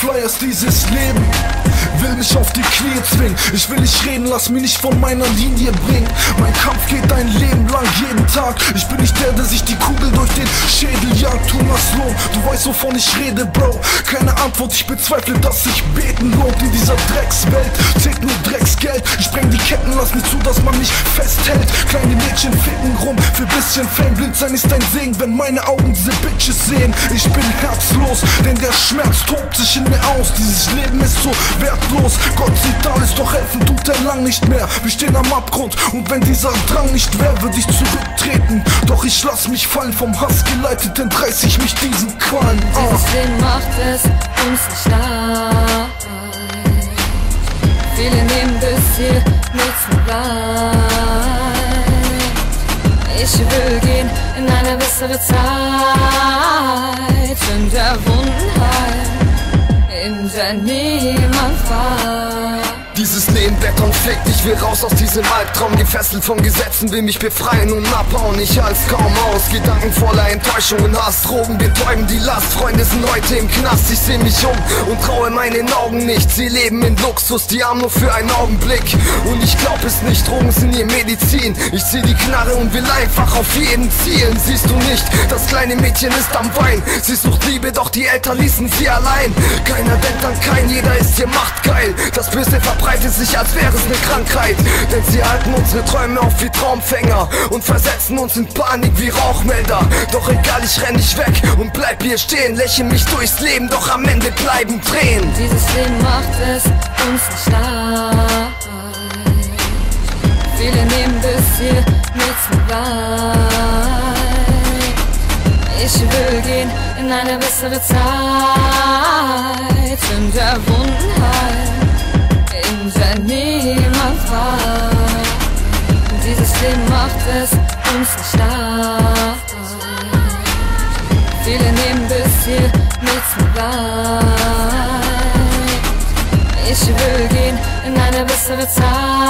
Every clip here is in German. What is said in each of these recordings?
Flyers, dieses Leben will mich auf die Knie zwingen. Ich will nicht reden, lass mich nicht von meiner Linie bringen. Mein Kampf geht ein Leben lang, jeden Tag. Ich bin nicht der sich die Kugel durch den Schädel jagt. Thomas Lohn, du weißt wovon ich rede, Bro. Keine Antwort, ich bezweifle, dass sich beten lohnt. In dieser Dreckswelt zählt nur Drecksgeld. Ich spreng die Ketten, lass nicht zu, dass man mich festhält. Kleine Mädchen ficken rum, für bisschen Fame. Blind sein ist ein Segen, wenn meine Augen diese Bitches sehen. Ich bin herzlos, denn der Schmerz tobt sich in mir aus. Dieses Leben ist so wertlos. Gott sieht alles, doch helfen tut er lang nicht mehr. Wir stehen am Abgrund und wenn dieser Drang nicht wäre, würde ich zurücktreten. Doch ich lass mich fallen, vom Hass geleitet, entreiß ich mich diesen Qualen. Dieses Leben macht es uns nicht leicht. Viele nehmen bis hier nichts mehr bleibt. Ich will gehen in eine bessere Zeit, in der Wunden heilen, in der niemand war. Dieses Leben Beton flickt, ich will raus aus diesem Albtraum. Gefesselt von Gesetzen, will mich befreien und abhauen. Ich halt's kaum aus, Gedanken voller Enttäuschung und Hass. Drogen betäuben die Last, Freunde sind heute im Knast. Ich seh mich um und traue meinen Augen nicht. Sie leben in Luxus, die haben nur für einen Augenblick. Und ich glaub es nicht, Drogen sind ihr Medizin. Ich zieh die Knarre und will einfach auf jeden zielen. Siehst du nicht, das kleine Mädchen ist am Wein. Sie sucht Liebe, doch die Eltern ließen sie allein. Keiner denkt an keinen, jeder ist hier machtgeil. Das Böse verbreitet sich, als wäre es eine Krankheit. Denn sie halten unsere Träume auf wie Traumfänger und versetzen uns in Panik wie Rauchmelder. Doch egal, ich renn nicht weg und bleib hier stehen. Lächle mich durchs Leben, doch am Ende bleiben Tränen. Dieses Leben macht es uns nicht leicht. Viele nehmen bis hier nichts mehr bleibt. Ich will gehen in eine bessere Zeit, in der Wunden heilen, in der niemand war. Dieses Leben macht es uns nicht leicht. Viele nehmen bis hier nichts mehr bleibt. Ich will gehen in eine bessere Zeit,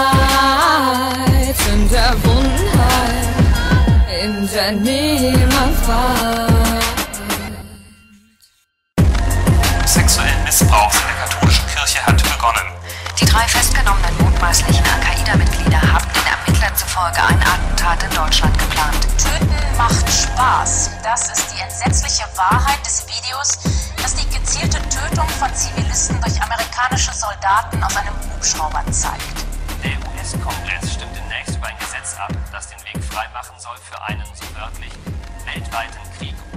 in der Wunden heilen, in der niemand war. Sexuellen Missbrauchs in der katholischen Kirche hat begonnen. Die 3 festgenommenen mutmaßlichen Al-Qaida-Mitglieder haben den Ermittlern zufolge ein Attentat in Deutschland geplant. Töten macht Spaß. Das ist die entsetzliche Wahrheit des Videos, das die gezielte Tötung von Zivilisten durch amerikanische Soldaten aus einem Hubschrauber zeigt. Der US-Kongress stimmt demnächst über ein Gesetz ab, das den Weg freimachen soll für einen, so wörtlich, weltweiten Krieg